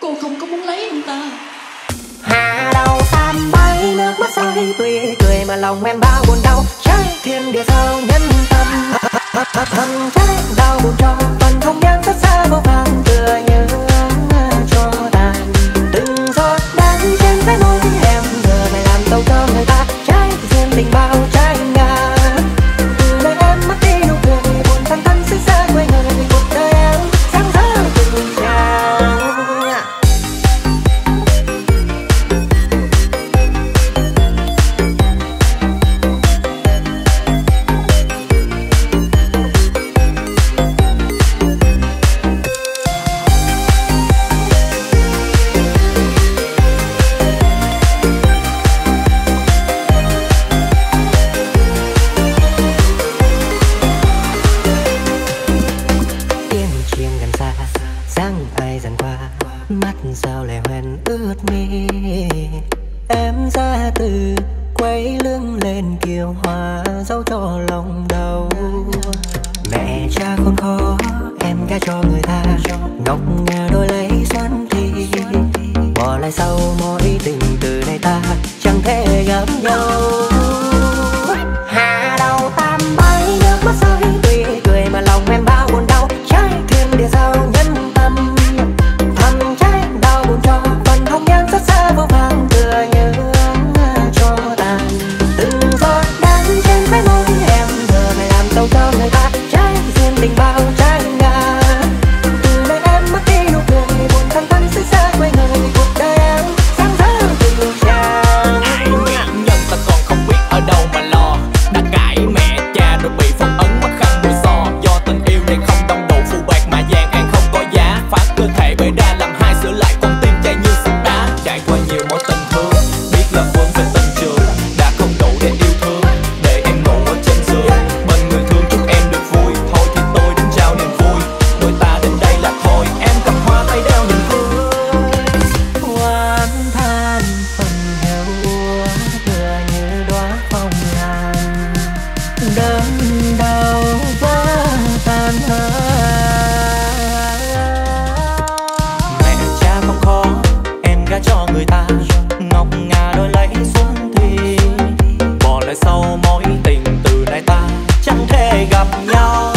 Cô không có muốn lấy anh ta. Hạ đầu tam bay nước mắt rơi tùy cười mà lòng em bao buồn đau. Trái thiên địa sao nhân tâm thầm trái đau buồn cho phần không gian rất xa vô vàng tựa như cho tàn. Từng giọt đắng trên cái môi em giờ mày làm tàu cho người ta. Trái duyên tình bao trái ngà từ nơi em mất đi nụ cười buồn thân thân xích xa quay người cuộc đời em sáng rỡ từng tràng. Sao lại hoen ướt mi em ra từ quay lưng lên kiều hoa dấu cho lòng đau. Mẹ cha khốn khó em gả cho người ta ngọc ngà đôi lấy xoắn thì bỏ lại sau mối tình từ nay ta chẳng thể gặp nhau. Hạ đầu tam bay nước mắt rơi tùy cười mà lòng em bao buồn đau. Trái thiên địa sao nhân tâm thầm trái đau buồn cho phần không gian rất xa vô vàng tựa như cho tàn. Từng giọt đắng trên khóe môi em giờ mày làm tàu cho người ta. Trái duyên tình bao trái ngà từ nơi em mất đi nụ cười buồn thân thân xích xa quay người cuộc đời em sáng rỡ từng tràng. Nhân ta còn không biết ở đâu mà lo đã cãi mẹ cha rồi bị phong ấn mất khăn mùi so do tình yêu này không đông đủ phù bạc mà vàng càng không có giá. Phá cơ thể bể đa làm hai sửa lại con tim chạy như sắt đá. Trải qua nhiều mối tình thương biết là vốn về tình trường đã không đủ để yêu thương để em ngủ ở trên giường bên người thương chúc em được vui. Thôi thì tôi đến trao niềm vui đôi ta đến đây là thôi em cầm hoa tay đeo niềm thương. Oán than phần heo úa tựa như đóa phong lan đớn đau vỡ tan mẹ cha không khó em gả cho người ta ngọc ngà đôi lấy xuống thì bỏ lại sau mối tình từ nay ta chẳng thể gặp nhau.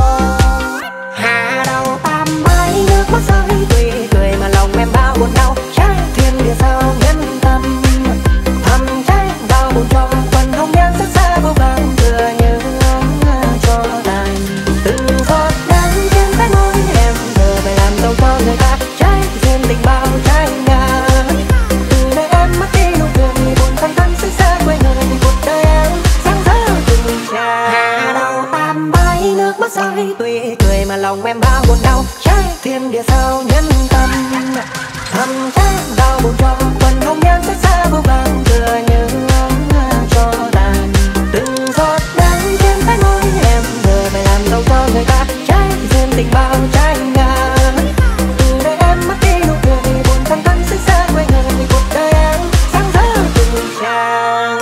Hạ đầu tam bay nước mắt rơi tùy cười mà lòng em bao buồn đau. Trái thiên địa sao nhân tâm thầm trái đau buồn cho phần không gian rất xa vô vàng tựa như cho tàn. Từng giọt đắng trên cái môi em giờ mày làm tàu cho người ta. Trái duyên tình bao trái ngà từ nơi em mất đi nụ cười buồn thân thân xích xa quay người cuộc đời em sáng rỡ từng tràng. Hạ đầu tam bay nước mắt rơi tùy cười mà lòng em bao buồn đau. Trái thiên địa sao nhân tâm thầm trái đau buồn cho phần không gian rất xa vô vàng tựa như cho tàn. Từng giọt đắng trên cái môi em giờ mày làm tàu cho người ta. Trái duyên tình bao trái ngà từ nơi em mất đi nụ cười buồn thân thân xích xa quay người cuộc đời em sáng rỡ từng tràng.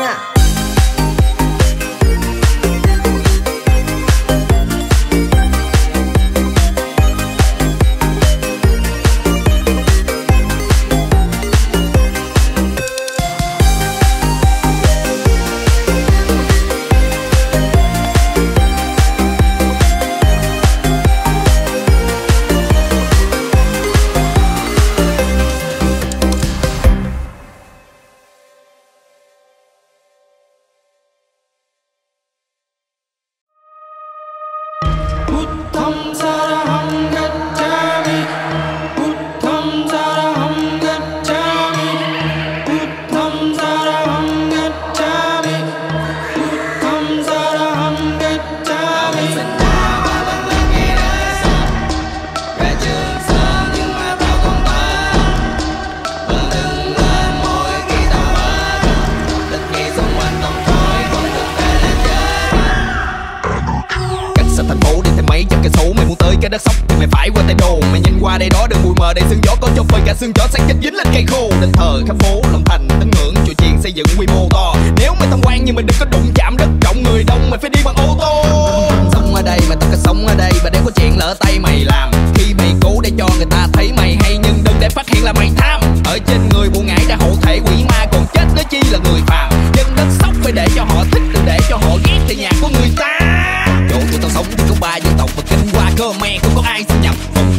Buddham saraham gacchami Buddham saraham gacchami Buddham saraham gacchami Buddham saraham gacchami. Sinh ra và lớn lên ngay đời sống ra trường sớm nhưng mà tao không toán vẫn đứng lên mỗi khi tao mất tất khi xung quanh không thôi không thực tế là chơi. Cách xa thành phố đi thêm mấy trăm cây số mày muốn tới cái đất sóc thì mày phải qua tay đồ. Mày nhìn qua đây đó đừng bụi mờ đầy sương gió có cho phơi cả xương chó sáng chết dính lên cây khô. Đền thờ khắp phố lòng thành tín ngưỡng chùa chiền xây dựng quy mô to. Nếu mày tham quan nhưng mày đừng có đụng chạm đất rộng người đông mày phải đi bằng ô tô. Sống ở đây mà tao có sống ở đây và nếu có chuyện lỡ tay mày làm khi mày cố để cho người ta thấy mày hay nhưng đừng để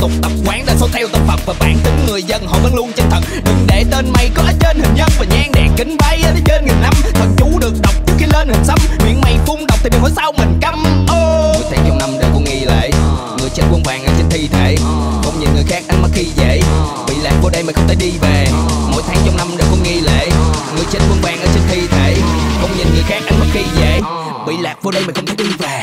tục tập quán đa số theo tâm Phật và bản tính người dân họ vẫn luôn chân thật. Đừng để tên mày có ở trên hình nhân và nhang đèn kính bay ở trên nghìn năm. Thần chú được đọc trước khi lên hình xăm, miệng mày phun độc thì đừng hỏi sao mình câm. Mười tháng trong năm đều có nghi lễ, người chết quân vàng ở trên thi thể, không nhìn người khác ánh mắt khi dễ, bị lạc vô đây mà không thể đi về. Mỗi tháng trong năm đều có nghi lễ, người chết quân vàng ở trên thi thể, không nhìn người khác ánh mắt khi dễ, bị lạc vô đây mà không thể đi về.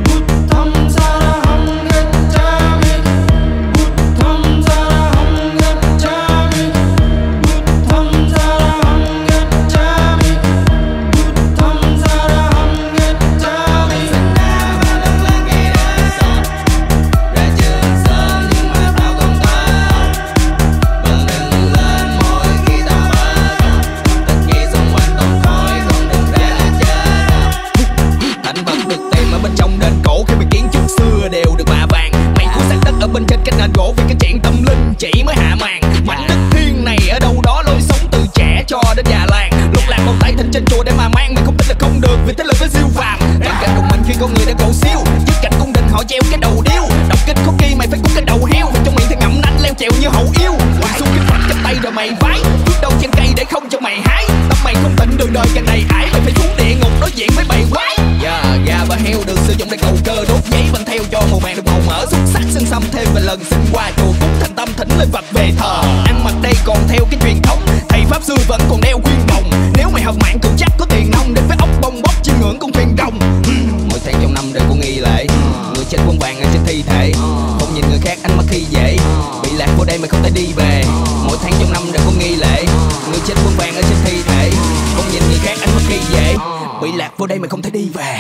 Bên trên cái nền gỗ vì cái chuyện tâm linh chỉ mới hạ màn. Mảnh đất thiên này ở đâu đó lối sống từ trẻ cho đến già làng. Lục lạc một tay thịnh trên chùa để mà mang, mình không tin là không được vì thế lực với siêu phàm. Bên cạnh đồng mình khi con người đã cầu siêu, trước cạnh cung đình họ treo cái đầu điêu. Đọc kinh có kỳ mày phải cúng cái đầu heo, trong miệng thì ngậm nanh leo trèo như hậu yêu. Quỳ xuống cái phật chắp tay rồi mày vái, bước đầu trên cây để không cho mày hái. Tâm mày không tịnh đường đời càng đầy ải, mày phải xuống địa ngục đối diện với bầy quái. Gà và heo được sử dụng để cầu cơ, đốt giấy băng theo cho màu màng được màu mỡ, xúc sắc xương xăm thêm vài lần xin qua chùa cúng thành tâm thỉnh lên Phật về thờ. Ăn mặc đây còn theo cái truyền thống, thầy pháp sư vẫn còn đeo khuyên đồng. Nếu mày học mạng cường chắc có tiền nông đến với ốc bông bóc chiêm ngưỡng con thuyền rồng. Mỗi tháng trong năm đều có nghi lễ, người chết quân vàng ở trên thi thể, không nhìn người khác ánh mắt khi dễ, bị lạc vô đây mà không thể đi về. Mỗi tháng trong năm đều có nghi lễ, người chết quân vàng ở trên thi thể, không nhìn người khác ánh mắt khi dễ, bị lạc vô đây mà không thể đi về.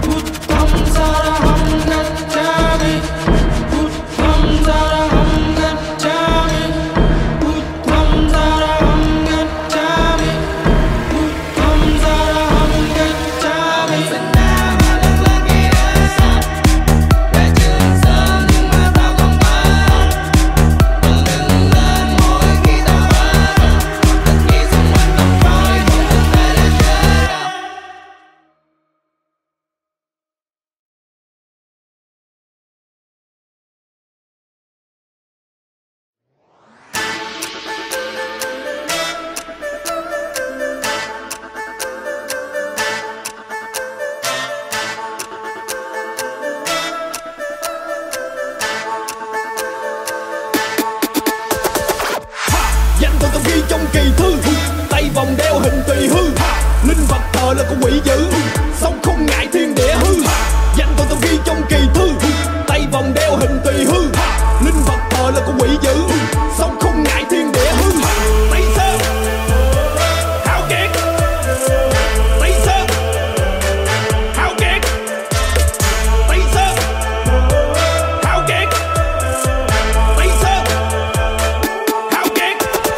Trong kỳ thư tay vòng đeo hình tùy hư, linh vật thờ là con quỷ dữ, song không ngại thiên địa hư. Danh tôi ghi trong kỳ thư tay vòng đeo hình tùy hư, linh vật thờ là con quỷ dữ, song không ngại thiên địa hư. Tây Sơn hào kiệt, Tây Sơn hào kiệt, Tây Sơn hào kiệt, Tây Sơn hào kiệt.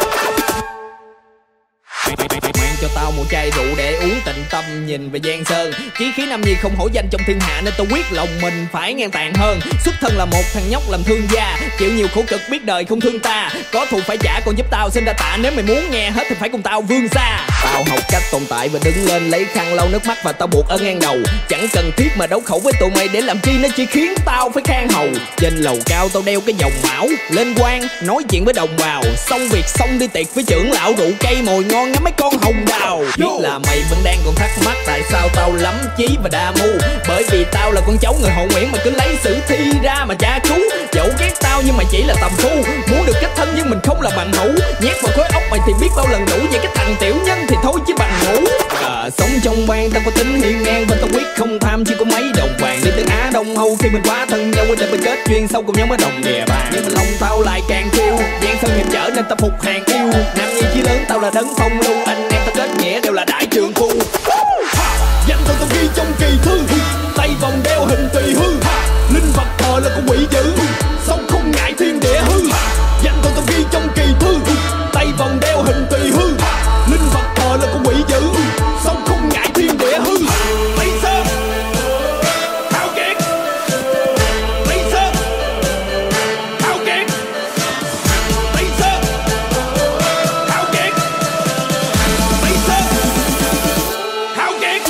Mang cho tao một chai rượu để uống tịnh tâm, nhìn về Giang Sơn chí khí năm nhi không hổ danh trong thiên hạ, nên tao quyết lòng mình phải ngang tàn hơn. Xuất thân là một thằng nhóc làm thương gia, chịu nhiều khổ cực biết đời không thương ta, có thù phải trả còn giúp tao xin đa tạ. Nếu mày muốn nghe hết thì phải cùng tao vươn xa. Tao học cách tồn tại và đứng lên, lấy khăn lau nước mắt và tao buộc ở ngang đầu. Chẳng cần thiết mà đấu khẩu với tụi mày để làm chi, nó chỉ khiến tao phải khang hầu. Trên lầu cao tao đeo cái vòng mão, lên quan nói chuyện với đồng bào, xong việc xong đi tiệc với trưởng lão, rượu cây mồi ngon ngắm mấy con hồng đào. Biết là mày vẫn đang còn thắc mắc tại sao tao lắm chí và đa mưu, bởi vì tao là con cháu người họ Nguyễn mà cứ lấy sử thi ra mà tra cứu. Dẫu ghét tao nhưng mà chỉ là tầm phu, muốn được kết thân nhưng mình không là bằng hữu. Nhét vào khối óc mày thì biết bao lần đủ, vậy cái thằng tiểu nhân thì thôi chứ bằng ngủ. Sống trong bang tao có tính hiên ngang và tao quyết không tham chỉ có mấy đồng vàng. Đi từ Á Đông Âu khi mình quá thân nhau để mình kết duyên sau cùng nhau mới đồng địa bàn. Nhưng mà lòng tao lại càng kêu Giang Sơn hiệp trở nên tao phục hàng yêu. Nam nhi chí lớn tao là đấng phong lưu, anh em tao kết nghĩa đều là đại trượng phu. Danh tôi ghi trong kỳ thư tay vòng đeo hình tùy hư, linh vật thờ là con quỷ dữ, song không ngại thiên địa hư. Danh tôi ghi trong kỳ thư tay vòng đeo hình tùy hư, linh vật thờ là con quỷ dữ, song không ngại thiên địa hư. Tây Sơn hào kiệt, Tây Sơn hào kiệt, Tây Sơn hào kiệt, Tây Sơn hào kiệt.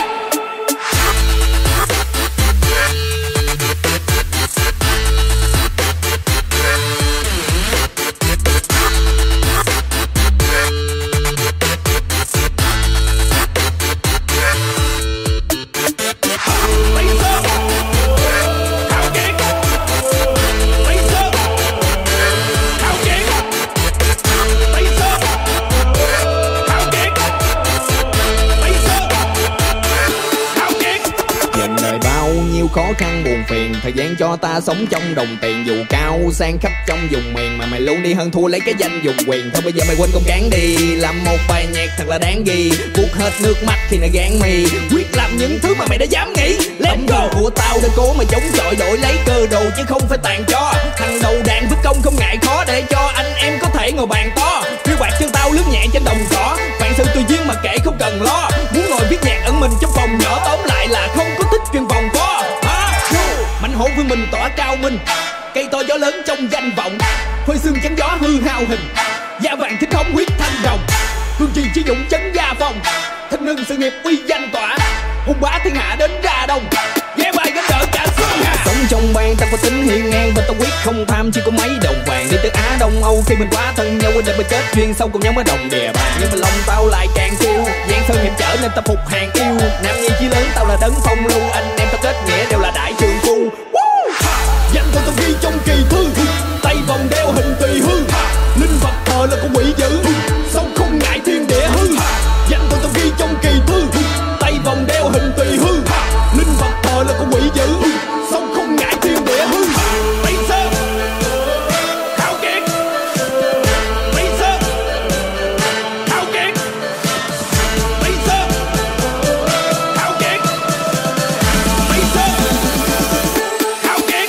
khó khăn buồn phiền, thời gian cho ta sống trong đồng tiền. Dù cao sang khắp trong vùng miền mà mày luôn đi hơn thua lấy cái danh dùng quyền. Thôi bây giờ mày quên công cán đi, làm một bài nhạc thật là đáng ghi, buốt hết nước mắt khi nó gán mi, quyết làm những thứ mà mày đã dám nghĩ. Let's go của tao để cố mà chống chọi, đổi lấy cơ đồ chứ không phải tàn cho. Thằng đầu đàn với công không ngại khó, để cho anh em có thể ngồi bàn to. Phiêu bạc chân tao lướt nhẹ trên đồng cỏ, vạn sự tùy duyên mà kể không cần lo. Muốn ngồi viết nhạc ẩn mình trong phòng nhỏ, tóm lại là không có thích chuyện vòng vo. Mạnh hổ vương mình tỏa cao minh, cây to gió lớn trong danh vọng, phơi xương chắn gió hư hao hình, da vàng thích hóng huyết thanh rồng. Cương trì chỉ dũng chấn gia phong, thanh ngân sự nghiệp uy danh tỏa, hùng bá thiên hạ đến ra đông. Ghé vai gánh đỡ cả xuân hà. Sống trong bang ta có tính hiên ngang, và ta quyết không tham chỉ có mấy đồng vàng. Đi từ Á Đông Âu khi mình quá thân nhau, để mình kết duyên sau cùng nhau mới đồng địa bàn. Nhưng mà lòng tao lại càng kêu, giang sơn hiểm trở nên ta phục hàng yêu. Nam nhi chí lớn tao là đấng phong lưu, anh em ta kết nghĩa đều là đại trường phu. Danh tôi tao ghi trong kỳ thư, tay vòng đeo hình tùy hư, linh vật thờ là con quỷ dữ, song không ngại thiên địa hư. Danh tôi tao ghi trong kỳ thư, tay vòng đeo hình tùy hư, linh vật thờ là con quỷ dữ, song không ngại thiên địa hư. Tây Sơn Thao Kiệt, Tây Sơn Thao Kiệt, Tây Sơn Thao Kiệt, Tây Sơn Thao Kiệt.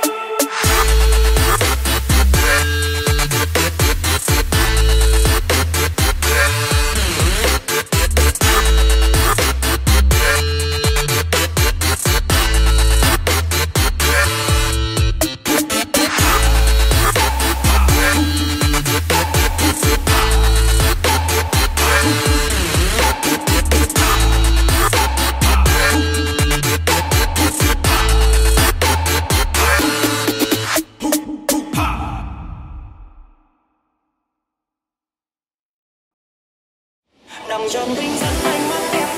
Nằm trong tinh thần anh mắt em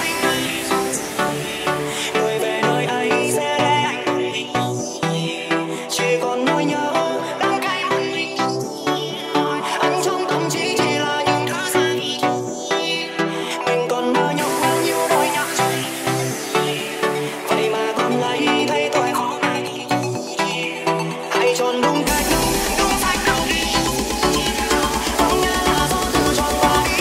người về nơi ấy sẽ để anh một mình, chỉ còn nỗi nhớ đắng cay một mình. Anh trong tâm trí chỉ là những thứ gì mình còn nhớ nhau bao nhiêu nỗi nhớ, vậy mà còn lấy thấy tôi khó này. Hãy chọn đúng cách đúng sách đâu đi, không nhớ là do tự chọn và đi.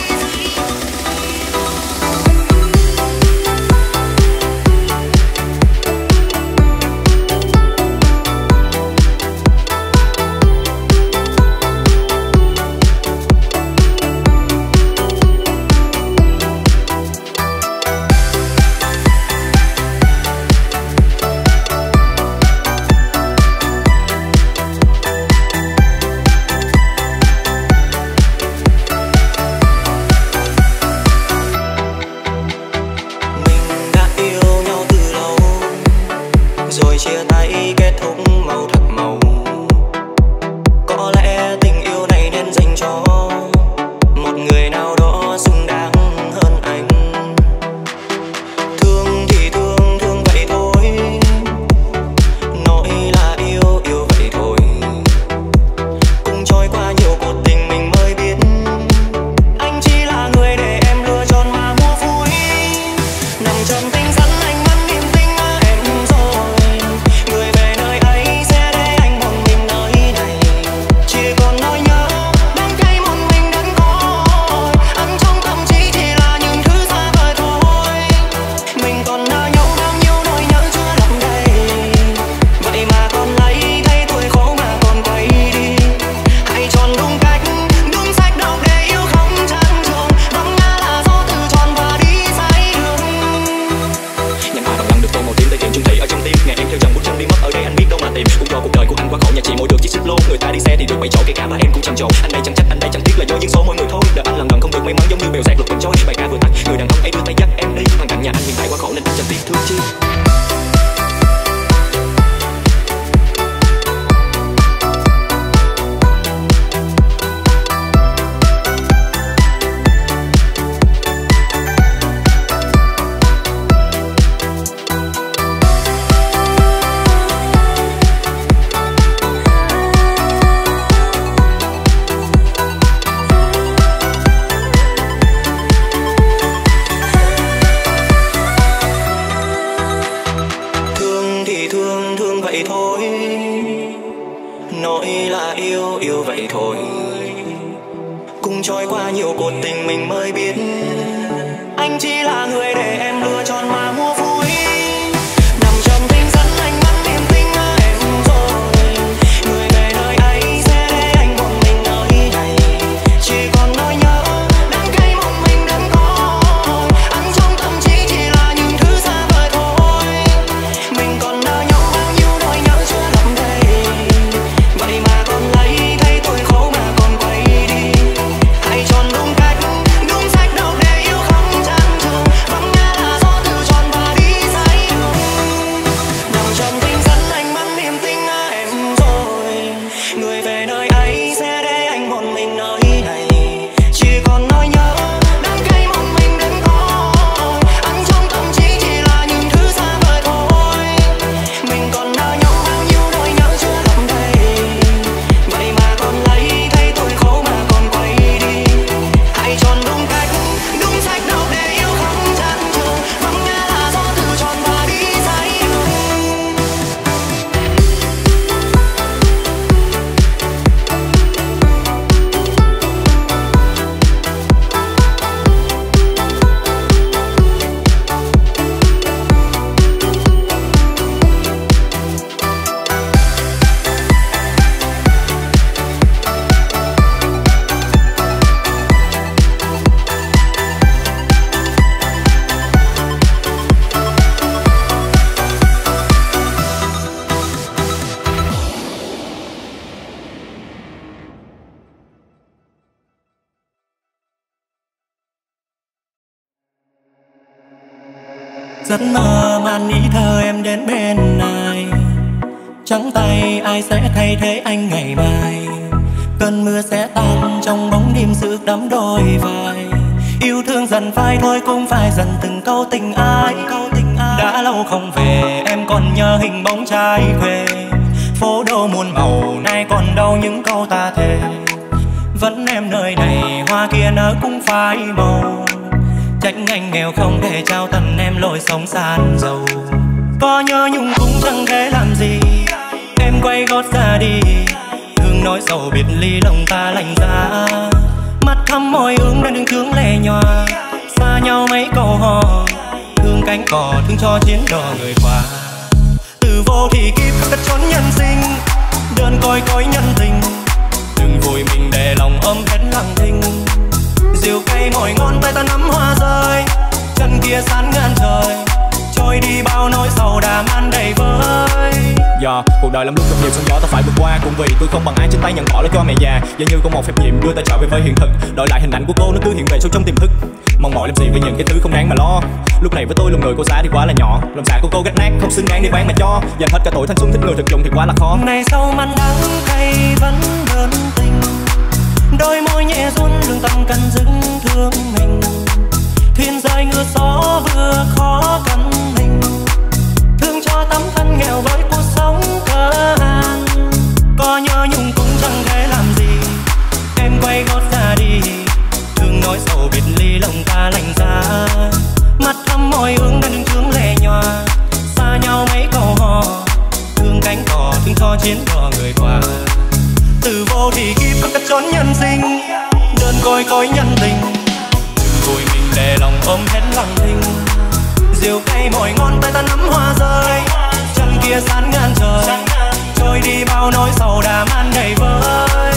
Rồi chia tay kết thúc màu thật màu. Có lẽ tình yêu này nên dành cho một người nào đó xứng đáng hơn anh. Thương thì thương, thương vậy thôi, nỗi là yêu, yêu vậy thôi. Cùng trôi qua nhiều cuộc tình mình mới biết, anh chỉ là người để em lựa chọn mà mua vui. Nằm trong tình sẵn anh mất niềm tin ở em rồi, người về nơi ấy sẽ để anh một mình nơi này, chỉ còn nỗi nhớ đắng cay một mình đắn côi. Ẩn trong tâm trí chỉ là những thứ xa vời thôi, mình còn nợ nhau bao nhiêu nỗi nhớ chưa đọng đầy, vậy mà còn lấy thấy tuổi khổ mà còn quay đi. Hãy chọn đúng cách đúng sách đọc để yêu không chán trường, vắng ngã là do tự chọn và đi sai đường. Nhành hoa bằng lăng được tô màu tím, thể hiện chung thủy ở trong tim. Ngày em theo dòng bước chân biến mất ở đây anh biết đâu mà tìm. Cũng do cuộc đời của anh quá khổ, nhà chị mỗi được chiếc xích lô. Người ta đi xe thì được 7 chỗ, kể cả ba em cũng trầm trồ. Anh đây chẳng trách, anh đây chẳng tiếc là do duyên số mỗi người thôi. Đời anh lần lần không được may mắn, giống như bèo dạt lục bình trôi. Bài ca vừa tắt, người đàn ông ấy đưa tay dắt em đi. Hoàn cảnh nhà anh hiện tại quá khổ nên anh chẳng tiếc thương chi. cũng trôi qua nhiều cuộc tình mình mới biết anh chỉ là người để em lựa chọn mà mua vui. Nằm trong tình dẫn anh mắt niềm tin em rồi, người về nơi ấy sẽ để anh một mình nơi này, chỉ còn nỗi nhớ đắng cay một mình đừng có. Anh trong tâm trí chỉ là những thứ xa vời thôi, mình còn nợ nhau bao nhiêu nỗi nhớ chưa đậm đầy, vậy mà còn lấy thấy tôi khổ mà còn quay đi. Hãy chọn đúng cách đúng sách đâu để yêu không chán chường, vắng ngã là do tự chọn và đi sai đường. Nằm trong tình dẫn anh mất niềm tin em rồi, người về nơi ấy sẽ để anh một mình nơi này, chỉ còn nỗi nhớ đắng cay một mình đừng có. Anh trong tâm trí chỉ là những thứ xa vời thôi, mình còn nợ nhau bao nhiêu nỗi nhớ chưa đậm đầy, vậy mà còn lấy thấy tôi khổ mà còn quay đi. Hãy chọn đúng cách đúng sách đâu để yêu không chán chường, vắng ngã là do tự chọn và đi sai đường. Giấc mơ màn ý thơ em đến bên này, trắng tay ai sẽ thay thế anh ngày mai. Cơn mưa sẽ tan trong bóng đêm giữ đắm đôi vai, yêu thương dần phai thôi cũng phải dần từng câu tình ai. Đã lâu không về em còn nhớ hình bóng trai quê, phố đô muôn màu nay còn đâu những câu ta thề. Vẫn em nơi này hoa kia nở cũng phai màu, trách anh nghèo không để trao tận em lối sống san giàu. Có nhớ nhung cũng chẳng thể làm gì, em quay gót ra đi, thương nỗi sầu biệt ly lòng ta lạnh giá. Mắt thắm môi ương đang đứng thương lệ nhòa, xa nhau mấy câu hò, thương cánh cỏ thương cho chiến đò người qua. Từ vô thì kiếp khắc cất trốn nhân sinh, đơn côi cối nhân tình, đừng vội mình để lòng ôm hết lặng thinh. Rượu cay mỏi ngon tay ta nắm hoa rơi, chân kia sáng ngàn trời, trôi đi bao nỗi sầu đã man đầy vơi. Cuộc đời lắm lúc gặp nhiều sóng gió ta phải vượt qua, cũng vì tôi không bằng ai trên tay nhận bỏ lại cho mẹ già. Giờ như có một phép nhiệm đưa ta trở về với hiện thực, đổi lại hình ảnh của cô nó cứ hiện về sâu trong tiềm thức. Mong mỏi làm gì với những cái thứ không đáng mà lo, lúc này với tôi lòng người cô giá thì quá là nhỏ, lòng dạ của cô gắt nát không xứng đáng để bán mà cho. Dành hết cả tuổi thanh xuân thích người thực dụng thì quá là khó. Này sau màn đắng cay vẫn đơn tình, đôi môi nhẹ run lương tâm cần dưng thương mình. Thuyền rời ngựa gió vừa khó căn mình, thương cho tấm thân nghèo với cuộc sống cơ hàn. Có nhớ nhung cũng chẳng thể làm gì, em quay gót ra đi, thương nỗi sầu biệt ly lòng ta lạnh giá. Mắt thắm môi ương đang đứng thương lệ nhòa, xa nhau mấy câu hò, thương cánh cỏ thương cho chiến đò người qua. Từ vô thì kiếp khắc cất trốn nhân sinh, đơn côi cối nhân tình, đừng vội mình để lòng ôm hết lặng thinh. Rượu cay mỏi ngon tay ta nắm hoa rơi, chân kia sáng ngàn trời, trôi đi bao nỗi sầu đã man đầy vơi.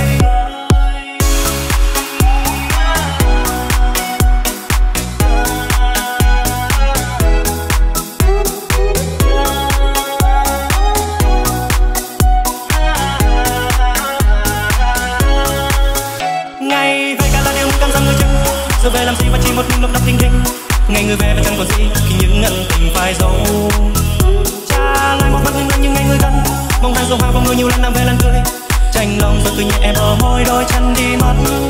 Giờ về làm gì mà chỉ một mình lộng đập tình hình, ngày người về và chẳng còn gì khi những ân tình phai dấu. Trả lại một mắt hương lên như ngày người thân, mong hàng dòng hoa vào mưa nhiều lần làm về lần cười, tranh lòng rồi cứ nhẹ bờ môi đôi chân đi mất.